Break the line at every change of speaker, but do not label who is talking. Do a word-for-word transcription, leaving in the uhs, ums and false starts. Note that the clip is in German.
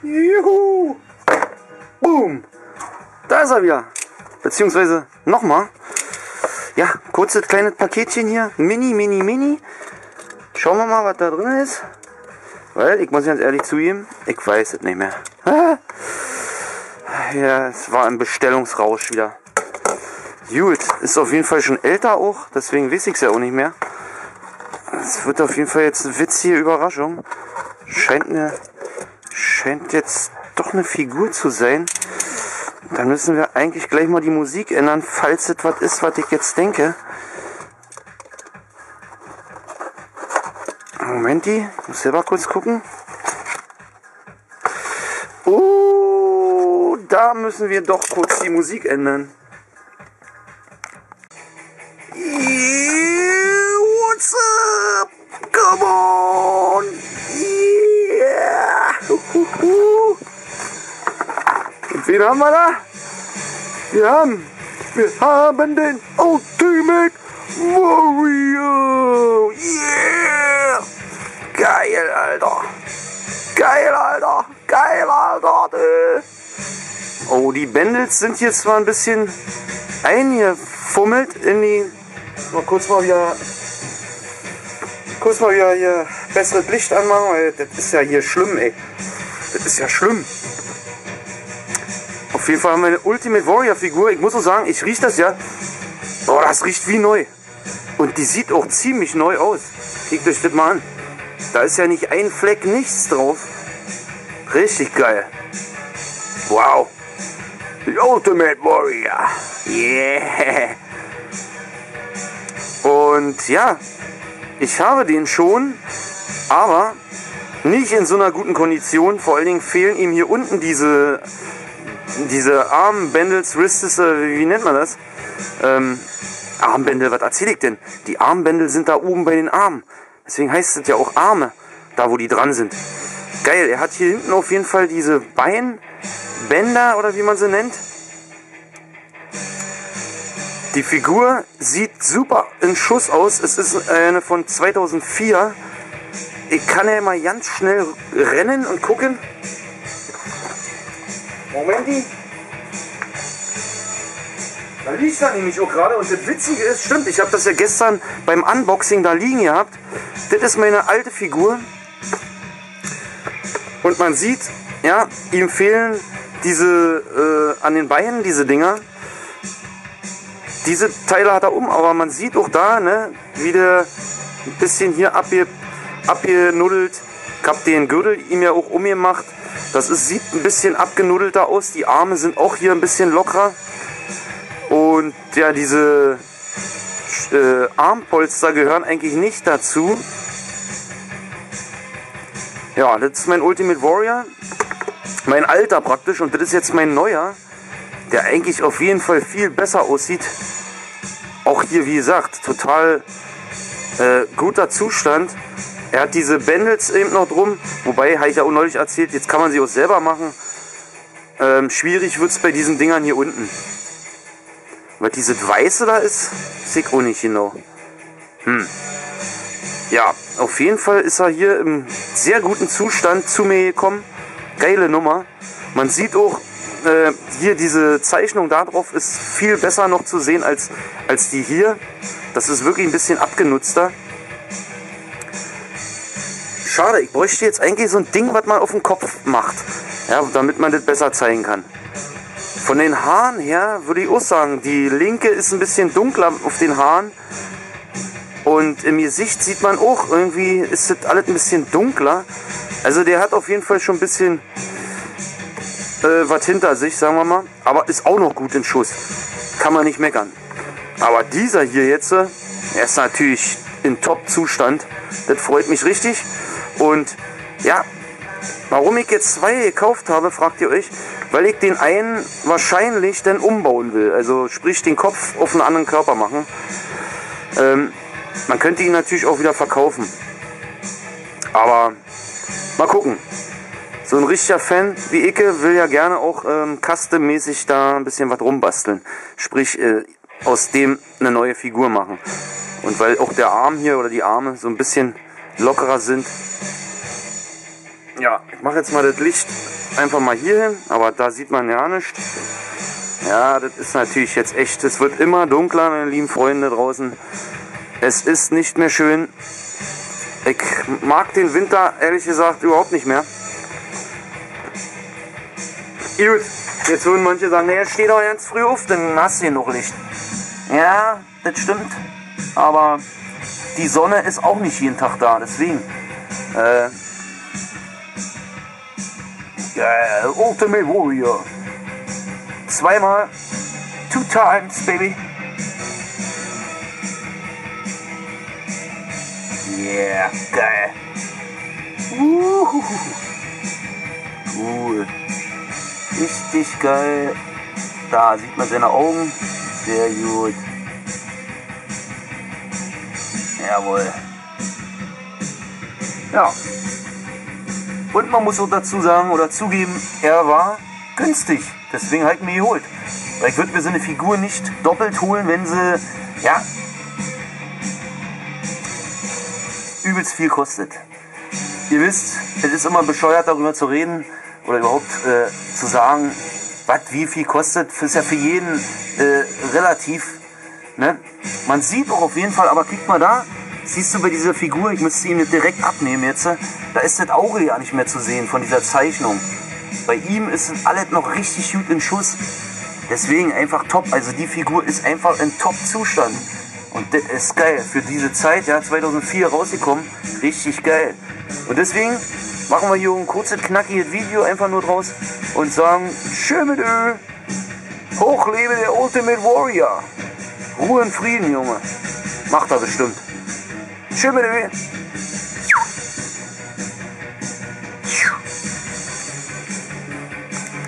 Juhu! Boom! Da ist er wieder. Beziehungsweise nochmal. Ja, kurzes kleines Paketchen hier. Mini, mini, mini. Schauen wir mal, was da drin ist. Weil, ich muss ganz ehrlich zugeben, ich weiß es nicht mehr. Ah. Ja, es war ein Bestellungsrausch wieder. Gut, ist auf jeden Fall schon älter auch, deswegen weiß ich es ja auch nicht mehr. Es wird auf jeden Fall jetzt eine witzige Überraschung. Scheint eine, scheint jetzt doch eine Figur zu sein. Dann müssen wir eigentlich gleich mal die Musik ändern, falls es was ist, was ich jetzt denke. Moment, ich muss selber kurz gucken. Oh, da müssen wir doch kurz die Musik ändern. Yeah, what's up? Come on! Yeah! Uhuhu. Und wen haben wir da? Wir haben, wir haben den Ultimate Warrior! Yeah! Geil, Alter! Geil, Alter! Geil, Alter! Oh, die Bändels sind hier zwar ein bisschen eingefummelt in die... Mal kurz mal wieder... Kurz mal wieder hier besseres Licht anmachen, weil das ist ja hier schlimm, ey. Das ist ja schlimm. Auf jeden Fall haben wir eine Ultimate Warrior Figur. Ich muss auch sagen, ich rieche das ja. Oh, das riecht wie neu. Und die sieht auch ziemlich neu aus. Klickt euch das mal an. Da ist ja nicht ein Fleck, nichts drauf. Richtig geil. Wow. The Ultimate Warrior. Yeah. Und ja, ich habe den schon, aber nicht in so einer guten Kondition. Vor allen Dingen fehlen ihm hier unten diese, diese Armbändels, Wristes, wie, wie nennt man das? Ähm, Armbändel, was erzähle ich denn? Die Armbändel sind da oben bei den Armen. Deswegen heißt es ja auch Arme, da wo die dran sind. Geil, er hat hier hinten auf jeden Fall diese Beinbänder oder wie man sie nennt. Die Figur sieht super in Schuss aus. Es ist eine von zweitausendvier. Ich kann ja mal ganz schnell rennen und gucken. Momenti. Da liegt er nämlich auch gerade. Und das Witzige ist, stimmt, ich habe das ja gestern beim Unboxing da liegen gehabt. Das ist meine alte Figur. Und man sieht, ja, ihm fehlen diese, äh, an den Beinen diese Dinger. Diese Teile hat er um, aber man sieht auch da, ne, wie der ein bisschen hier abge, abgenuddelt. Ich habe den Gürtel ihm ja auch umgemacht. Das ist, sieht ein bisschen abgenuddelter aus. Die Arme sind auch hier ein bisschen lockerer. Und ja, diese äh, Armpolster gehören eigentlich nicht dazu. Ja, das ist mein Ultimate Warrior. Mein alter praktisch. Und das ist jetzt mein neuer, der eigentlich auf jeden Fall viel besser aussieht. Auch hier, wie gesagt, total äh, guter Zustand. Er hat diese Bändels eben noch drum. Wobei, habe ich ja auch neulich erzählt, jetzt kann man sie auch selber machen. Ähm, schwierig wird es bei diesen Dingern hier unten. Was dieses Weiße da ist, weiß ich auch nicht genau. Hm. Ja, auf jeden Fall ist er hier im sehr guten Zustand zu mir gekommen. Geile Nummer. Man sieht auch, äh, hier diese Zeichnung da drauf ist viel besser noch zu sehen als, als die hier. Das ist wirklich ein bisschen abgenutzter. Schade, ich bräuchte jetzt eigentlich so ein Ding, was man auf den Kopf macht. Ja, damit man das besser zeigen kann. Von den Haaren her würde ich auch sagen, die linke ist ein bisschen dunkler auf den Haaren. Und im Gesicht sieht man auch, irgendwie ist das alles ein bisschen dunkler. Also der hat auf jeden Fall schon ein bisschen äh, was hinter sich, sagen wir mal. Aber ist auch noch gut in Schuss. Kann man nicht meckern. Aber dieser hier jetzt, er ist natürlich in Top-Zustand. Das freut mich richtig. Und ja, warum ich jetzt zwei gekauft habe, fragt ihr euch. Weil ich den einen wahrscheinlich dann umbauen will. Also sprich den Kopf auf einen anderen Körper machen. Ähm, man könnte ihn natürlich auch wieder verkaufen. Aber mal gucken. So ein richtiger Fan wie ich will ja gerne auch ähm, custom-mäßig da ein bisschen was rumbasteln. Sprich, äh, aus dem eine neue Figur machen. Und weil auch der Arm hier oder die Arme so ein bisschen lockerer sind, Ja, ich mache jetzt mal das Licht einfach mal hier hin, aber da sieht man ja nichts. Ja, das ist natürlich jetzt echt, es wird immer dunkler, meine lieben Freunde draußen. Es ist nicht mehr schön. Ich mag den Winter, ehrlich gesagt, überhaupt nicht mehr. Gut, jetzt würden manche sagen, naja, steh doch ganz früh auf, dann hast du hier noch Licht. Ja, das stimmt, aber die Sonne ist auch nicht jeden Tag da, deswegen. Äh, yeah, Ultimate Warrior. Zweimal. Two times, baby. Yeah, geil. Uhuhu. Cool. Richtig geil. Da sieht man seine Augen. Sehr gut. Jawohl. Ja. Und man muss auch dazu sagen oder zugeben, er war günstig. Deswegen halt mir geholt. Weil ich würde mir so eine Figur nicht doppelt holen, wenn sie, ja, übelst viel kostet. Ihr wisst, es ist immer bescheuert, darüber zu reden oder überhaupt äh, zu sagen, was wie viel kostet. Das ist ja für jeden äh, relativ. Ne? Man sieht auch auf jeden Fall, aber guck mal da, siehst du bei dieser Figur, ich müsste ihn jetzt direkt abnehmen jetzt, da ist das Auge ja nicht mehr zu sehen von dieser Zeichnung. Bei ihm ist alles noch richtig gut in Schuss. Deswegen einfach top. Also die Figur ist einfach in Top-Zustand. Und das ist geil. Für diese Zeit, ja, zweitausendvier rausgekommen. Richtig geil. Und deswegen machen wir hier ein kurzes, knackiges Video einfach nur draus und sagen, schön mit Ö. Hochlebe der Ultimate Warrior. Ruhe und Frieden, Junge. Macht er bestimmt. Schön mit Ö.